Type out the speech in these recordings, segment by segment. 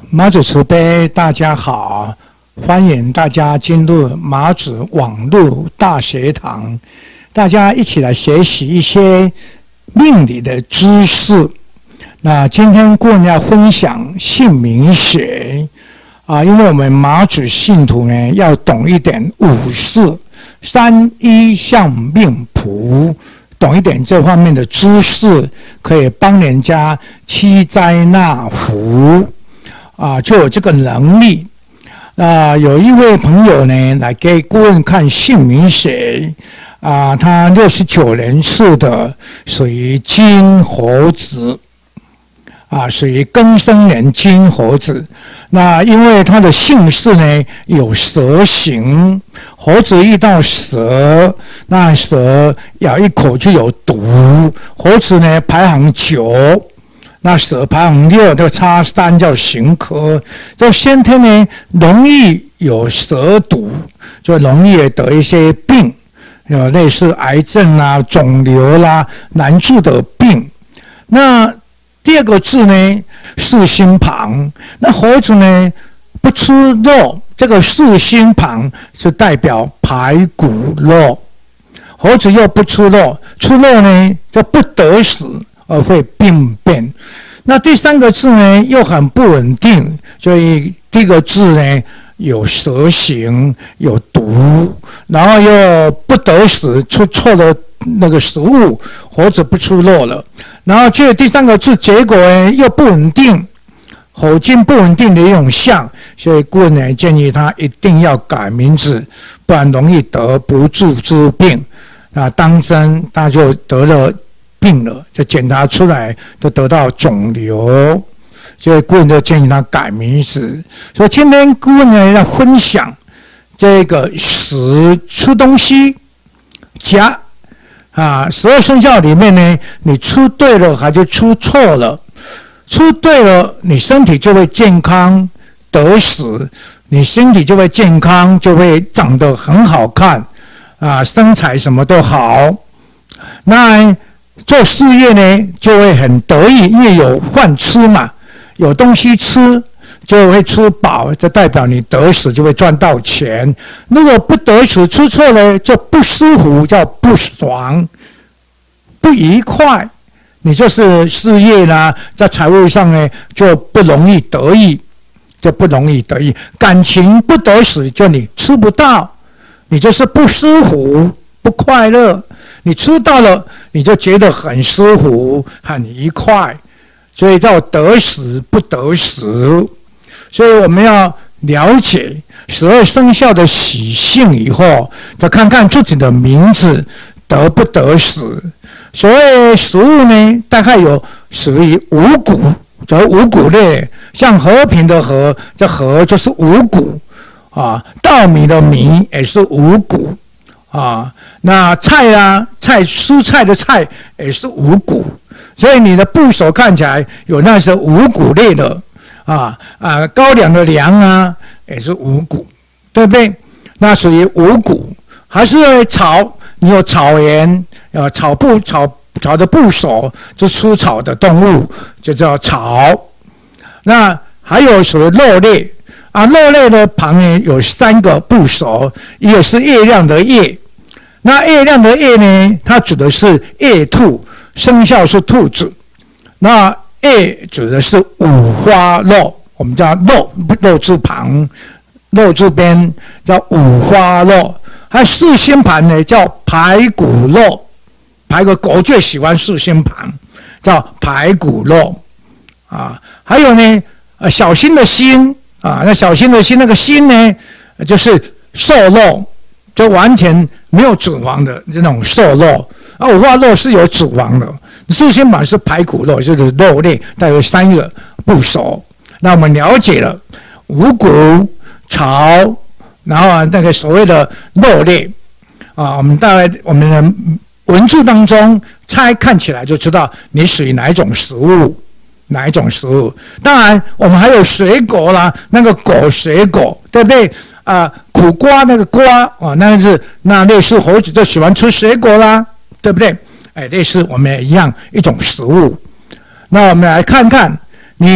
马祖慈悲，大家好，欢迎大家进入马祖网络大学堂，大家一起来学习一些命理的知识。那今天顾问要分享姓名学因为我们马祖信徒呢要懂一点五事、三一相命谱，懂一点这方面的知识，可以帮人家驱灾纳福。就有这个能力。有一位朋友呢来给顾问看姓名学他69年次的，属于金猴子属于庚申年金猴子。那因为他的姓氏呢有蛇形，猴子遇到蛇，那蛇咬一口就有毒。猴子呢排行9。那蛇排行6，这个叉3叫刑科。这先天呢，容易有蛇毒，就容易得一些病，有类似癌症啦、肿瘤啦、难治的病。那第二个字呢，四心旁。那猴子呢不吃肉，这个四心旁是代表排骨肉。猴子又不吃肉，吃肉呢就不得死，而会病变。那第三个字呢又很不稳定，所以第一个字呢有蛇形，有毒，然后又不得死，吃错了那个食物，猴子不吃肉了。然后这第三个字结果呢又不稳定，吼金不稳定的一种象，所以顾问呢建议他一定要改名字，不然容易得不治之病。当真他就得了病了，就检查出来就得到肿瘤，所以顾问就建议他改名字。所以今天顾问呢要分享这个时吃东西夹12生肖里面呢，你吃对了还是吃错了？吃对了，你身体就会健康得死，你身体就会健康，就会长得很好看身材什么都好。那做事业呢就会很得意，因为有饭吃嘛，有东西吃就会吃饱，就代表你得死，就会赚到钱。如果不得死，吃错了就不舒服，叫不爽、不愉快，你就是事业啦，在财务上呢就不容易得意，感情不得死，就你吃不到，你就是不舒服、不快乐。你吃到了，你就觉得很舒服、很愉快，所以叫得死不得死。所以我们要了解12生肖的喜性以后，再看看自己的名字得不得死。所谓食物呢，大概有属于五谷，叫五谷类，像和平的和，这和就是五谷稻米的米也是五谷那菜蔬菜的菜也是五谷，所以你的部首看起来有那些五谷类的高粱的粱也是五谷，对不对？那属于五谷。还是草，你有草原草的部首，就吃草的动物就叫草。那还有属于肉类肉类的旁呢有3个部首，一个是月亮的月。那月亮的月呢，它指的是月兔，生肖是兔子。那月指的是五花肉，我们叫肉字旁，肉字边叫五花肉。还有四心盘呢，叫排骨肉，狗最喜欢四心盘，叫排骨肉还有呢小心的心那小心的心，那个心呢就是瘦肉，就完全没有脂肪的这种瘦肉五花肉是有脂肪的。四心盘是排骨肉，就是肉类，大概有3个部首。那我们了解了五谷、草，然后那个所谓的肉类我们的文字当中看起来就知道你属于哪一种食物。当然我们还有水果啦，那个果水果，对不对苦瓜那个瓜那类似猴子就喜欢吃水果啦，对不对？类似我们也一样一种食物。那我们来看看你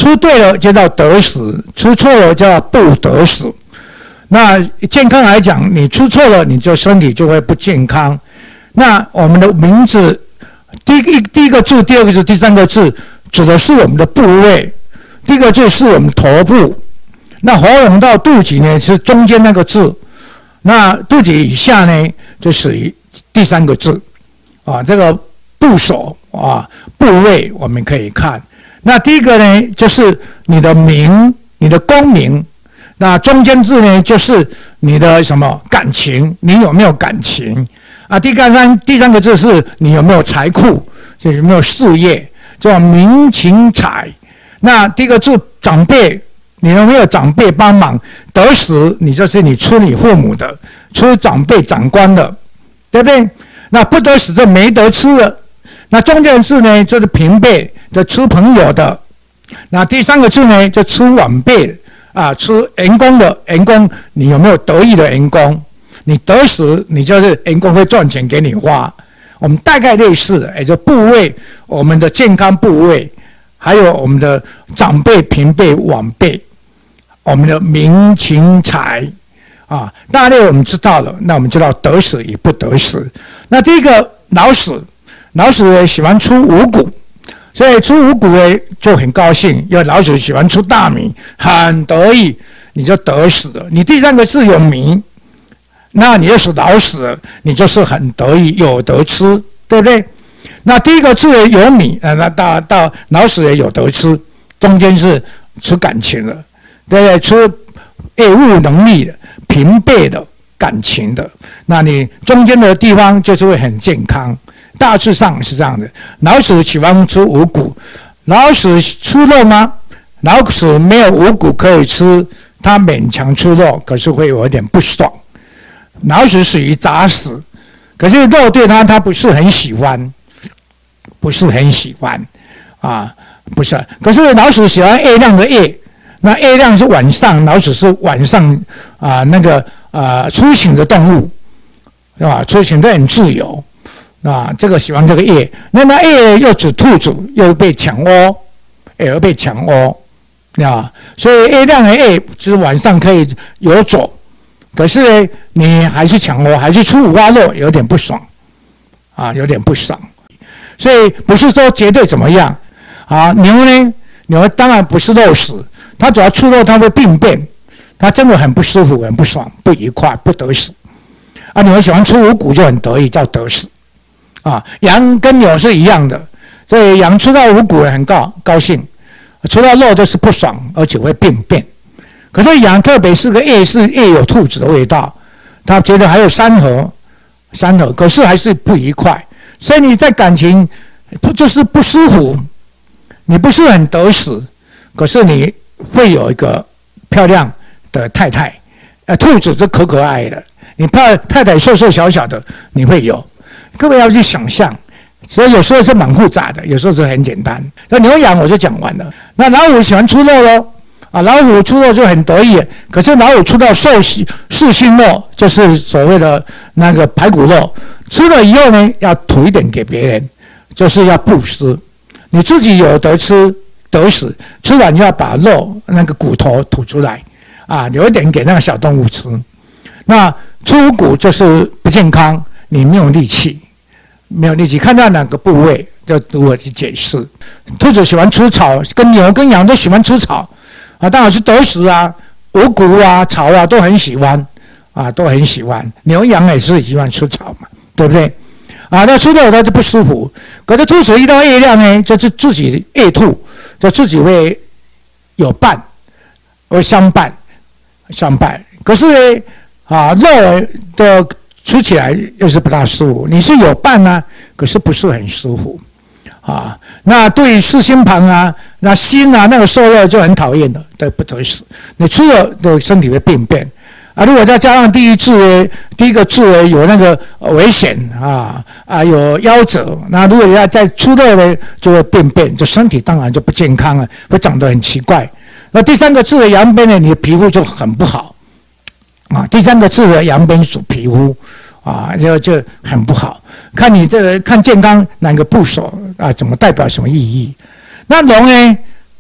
出对了就叫得死，出错了叫不得死。那健康来讲，你出错了，你就身体就会不健康。那我们的名字，第一个字、第二个字、第三个字，指的是我们的部位。第一个字是我们头部，那喉咙到肚脐呢是中间那个字，那肚脐以下呢就属于第三个字啊。这个部首啊部位我们可以看。那第一个呢就是你的名，你的公名。那中间字呢，就是你的什么感情，你有没有感情啊？第三个字是你有没有财库，就有没有事业，叫名情财。那第一个字长辈，你有没有长辈帮忙？得死，你就是你出你父母的，出长辈长官的，对不对？那不得死就没得吃了。那中间字呢，就是平辈，就出朋友的。那第三个字呢，就出晚辈。啊，出员工的员工，你有没有得意的员工？你得死，你就是员工会赚钱给你花。我们大概类似的，也就部位，我们的健康部位，还有我们的长辈、平辈、晚辈，我们的名情财啊，大类我们知道了，那我们知道得死与不得死。那第一个老死，老死喜欢出五谷。所以出五谷呢就很高兴，因为老鼠喜欢出大米，很得意，你就得死了。你第三个字有米，那你就是老死了，你就是很得意，有得吃，对不对？那第一个字有米，那到老死也有得吃，中间是出感情了，对不对？出业务能力的、平辈的、感情的，那你中间的地方就是会很健康。大致上是这样的，老鼠喜欢出五谷，老鼠出肉吗？老鼠没有五谷可以吃，它勉强出肉，可是会有一点不爽。老鼠属于杂食，可是肉对它不是很喜欢，不是很喜欢啊，不是。可是老鼠喜欢夜亮的夜，那夜亮是晚上，老鼠是晚上出行的动物，是吧？出行都很自由。啊，这个喜欢这个夜，那夜又指兔子，又被抢窝，又被抢窝，啊，所以夜亮的夜就是晚上可以游走，可是呢，你还是抢窝，还是出五花肉，有点不爽，啊，有点不爽，所以不是说绝对怎么样，啊，牛呢，牛当然不是肉食，它只要出肉，它会病变，它真的很不舒服，很不爽，不愉快，不得死，啊，牛喜欢出五谷就很得意，叫得死。啊，羊跟牛是一样的，所以羊吃到五谷很高兴，吃到肉就是不爽，而且会病变。可是羊特别是个夜有兔子的味道，他觉得还有山河，可是还是不愉快。所以你在感情就是不舒服，你不是很得死，可是你会有一个漂亮的太太，兔子是可爱的，你怕太太瘦小的，你会有。各位要去想象，所以有时候是蛮复杂的，有时候是很简单。那牛羊我就讲完了。那老虎喜欢出肉咯，啊，老虎出肉就很得意。可是老虎出到四星肉，就是所谓的那个排骨肉，吃了以后呢，要吐一点给别人，就是要布施。你自己有得吃得死，吃完就要把肉那个骨头吐出来，啊，留一点给那个小动物吃。那出五谷就是不健康。你没有力气，看到哪个部位就如何去解释。兔子喜欢吃草，跟牛跟羊都喜欢吃草，啊，当然是得食啊，五谷啊、草啊都很喜欢，啊，都很喜欢。牛羊也是喜欢吃草嘛，对不对？啊，那吃肉它就不舒服。可是兔子遇到夜亮呢，就是自己夜兔，就自己会有伴，会相伴。可是呢，啊，肉的。吃起来又是不大舒服，你是有伴啊，可是不是很舒服啊。那对于四心旁啊，那心啊，那个瘦肉就很讨厌的，对不得死。你吃了，对身体会病变啊。如果再加上第一个字有那个危险啊，有夭折，那如果要再出肉呢，就会病变，就身体当然就不健康了，会长得很奇怪。那第三个字的阳边呢，你的皮肤就很不好。啊，第三个字的阳边属皮肤，啊，就很不好。看你这个看健康哪个部首啊，怎么代表什么意义？那龙呢？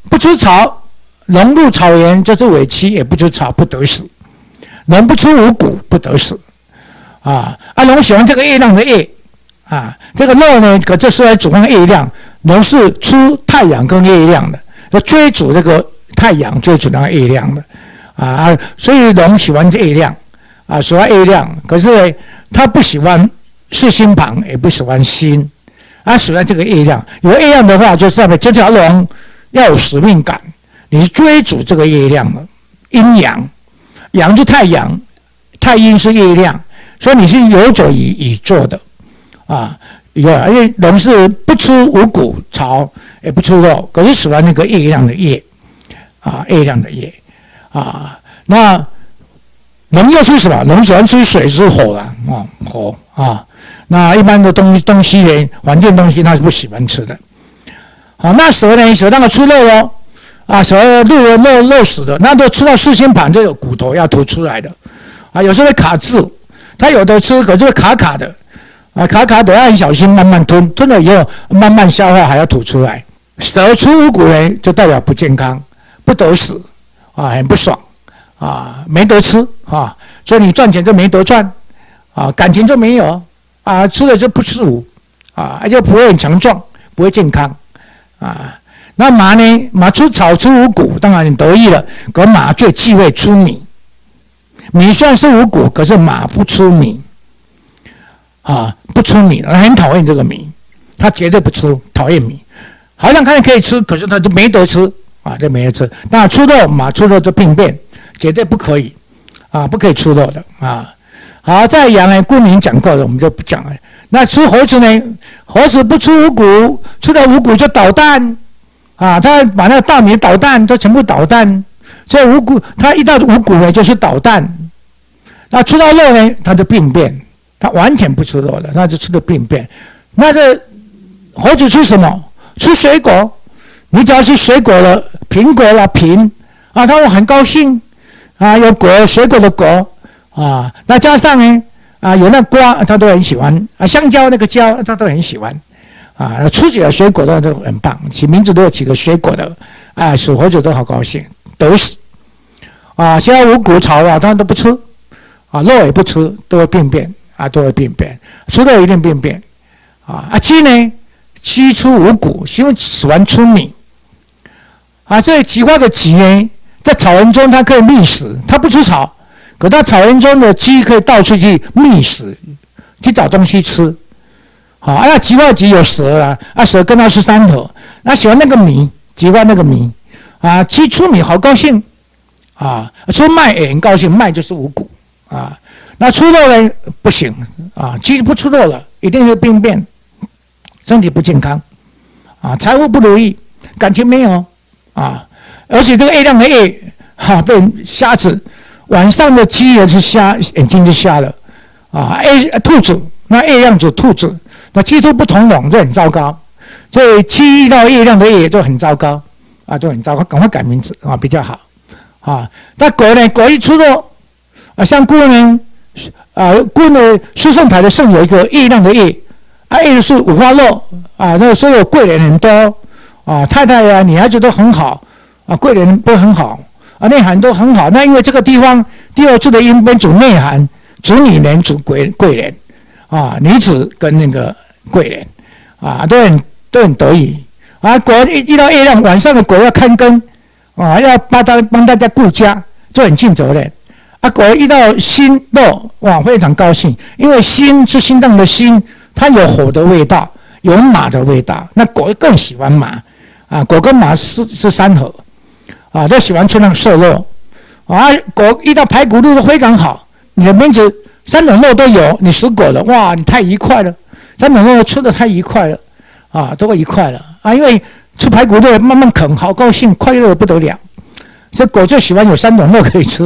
不出草，龙入草原就是尾期，也不出草不得死。龙不出五谷不得死。龙喜欢这个月亮的月这个肉呢，可这是来主攻月亮。龙是出太阳跟月亮的，要追逐这个太阳，追逐那个月亮的所以龙喜欢月亮喜欢月亮，可是呢他不喜欢四心旁，也不喜欢心喜欢这个月亮。有月亮的话，就是代表这条龙要有使命感，你是追逐这个月亮的。阴阳，阳是太阳，太阴是月亮，所以你是游走于宇宙的因为龙是不出五谷草，也不出肉，可是喜欢那个月亮的月月亮的月那龙又出什么？龙喜欢出水，是火了火那一般的东西呢，环境东西它是不喜欢吃的那蛇呢？蛇那个出肉咯蛇肉死的，那都吃到四心旁就有骨头要吐出来的有时候会卡住，它有的吃，可是会卡卡的卡卡的要很小心，慢慢吞了以后慢慢消化，还要吐出来。蛇出五谷呢，就代表不健康，不得死很不爽没得吃所以你赚钱就没得赚感情就没有吃了就不舒服就不会很强壮，不会健康那马呢？马出草出五谷，当然很得意了。可马最忌讳出米，米虽然是五谷，可是马不出米不出米，很讨厌这个米，他绝对不出，讨厌米。好像看可以吃，可是他就没得吃就没得吃。那出肉，马出肉就病变，绝对不可以不可以出肉的好，在羊呢，顾名讲过的，我们就不讲了。那出猴子呢？猴子不出五谷，出了五谷就捣蛋他把那个大米捣蛋，都全部捣蛋。所以五谷，他一到五谷呢，就是捣蛋。那出到肉呢，他就病变，他完全不吃肉的，那就吃的病变。那这猴子吃什么？吃水果。你只要吃水果了，苹果啦、苹他会很高兴有果，水果的果那加上呢有那瓜，他都很喜欢香蕉那个蕉，他都很喜欢出几个水果的都很棒，起名字都有几个水果的属猴子都好高兴，得死现在五谷草他都不吃肉也不吃，都会病变都会病变，吃肉一定病变鸡呢？鸡出五谷，因为喜欢出米这菊花的菊呢，在草原中它可以觅食，它不吃草，可它草原中的鸡可以到处去觅食，去找东西吃那菊花菊有蛇蛇跟它是三头，那喜欢那个米，菊花那个米鸡出米好高兴出麦也很高兴，麦就是五谷那出肉呢不行鸡不出肉了，一定会病变，身体不健康财务不如意，感情没有而且这个月亮的月被瞎子，晚上的鸡也是瞎，眼睛就瞎了兔子，那月亮指兔子，那鸡兔不同笼就很糟糕，所以鸡到月亮的月就很糟糕就很糟糕，赶快改名字比较好那狗呢？狗一出肉像顾呢顾呢书圣牌的圣有一个月亮的月月是五花肉那所以有贵人很多太太女孩子都很好贵人都很好内涵都很好。那因为这个地方第二次的音边主内涵，主女人主贵人女子跟那个贵人都很得意狗一到月亮，晚上的狗要看更要帮大家顾家，就很尽责任狗一到心肉非常高兴，因为心是心脏的心，它有火的味道，有马的味道，那狗更喜欢马狗跟马是三合都喜欢吃那个瘦肉狗一到排骨肉都非常好，你的名字三种肉都有，你属狗的你太愉快了，三种肉吃的太愉快了都会愉快了因为吃排骨肉慢慢啃，好高兴，快乐的不得了，所以狗最喜欢有三种肉可以吃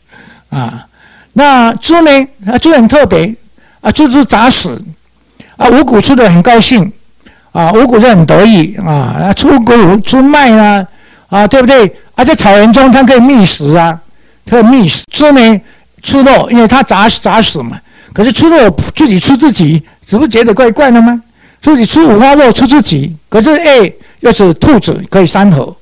那猪呢？猪很特别猪是杂食五谷吃的很高兴五谷就很得意出谷出麦对不对在草原中它可以觅食可以觅食。猪呢出肉，因为它杂食嘛，可是出肉自己出自己，只不觉得怪怪的吗？自己出五花肉出自己，可是又是兔子可以三合，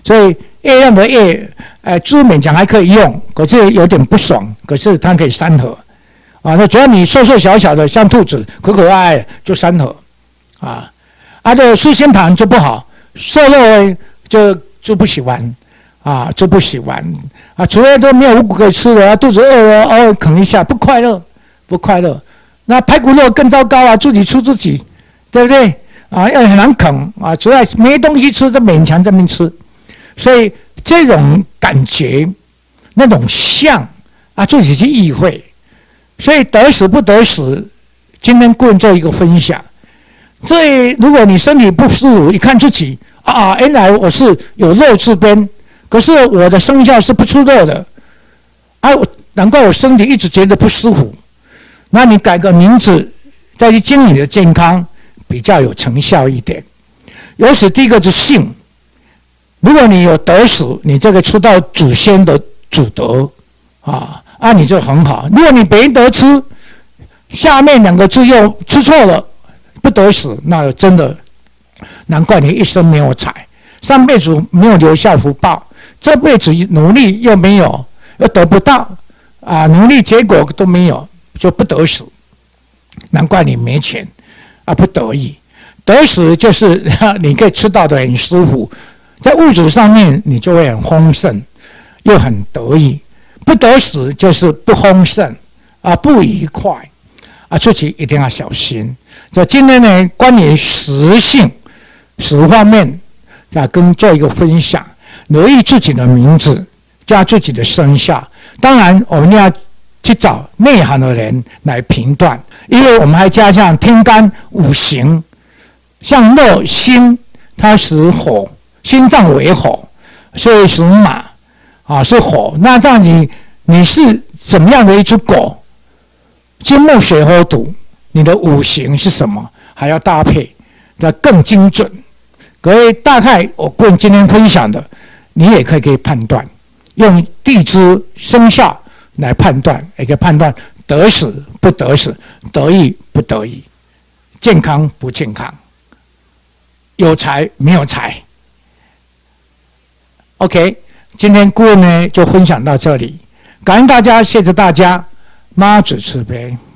所以月亮的月，字勉强还可以用，可是有点不爽，可是它可以三合，啊，那只要你瘦瘦小小的，像兔子，可可爱爱就三合，啊，的四星盘就不好，瘦肉就不喜欢，啊，就不喜欢，啊，除了都没有五谷可以吃了，肚子饿了，偶尔啃一下，不快乐，不快乐。那排骨肉更糟糕啊，自己吃自己，对不对？啊，又很难啃啊，主要没东西吃，就勉强这么吃，所以这种感觉，那种像啊，自己去意会，所以得死不得死，今天顾问做一个分享。所以如果你身体不舒服，一看自己啊，原来我是有肉字边，可是我的生肖是不出肉的，啊，难怪我身体一直觉得不舒服。那你改个名字，再去经营你的健康，比较有成效一点。由此，第一个是姓。如果你有得死，你这个出到祖先的祖德啊，你就很好。如果你没得吃，下面两个字又出错了，不得死，那真的难怪你一生没有财，上辈子没有留下福报，这辈子努力又没有，又得不到啊，努力结果都没有。就不得死，难怪你没钱啊，不得已。得死就是你可以吃到的很舒服，在物质上面你就会很丰盛，又很得意。不得死就是不丰盛啊，不愉快啊，自己一定要小心。所以今天呢，关于食性、食方面啊，跟做一个分享，留意自己的名字，加自己的生肖。当然，我们要去找内行的人来评断，因为我们还加上天干五行，像热心，它属火，心脏为火，所以属马啊，是火。那这样你是怎么样的一只狗？金木水火土，你的五行是什么？还要搭配的更精准。所以大概我个人今天分享的，你也可以判断，用地支生肖来判断，也可以判断得死不得死，得意不得意，健康不健康，有财没有财。OK， 今天顾问呢就分享到这里，感恩大家，谢谢大家，妈祖慈悲。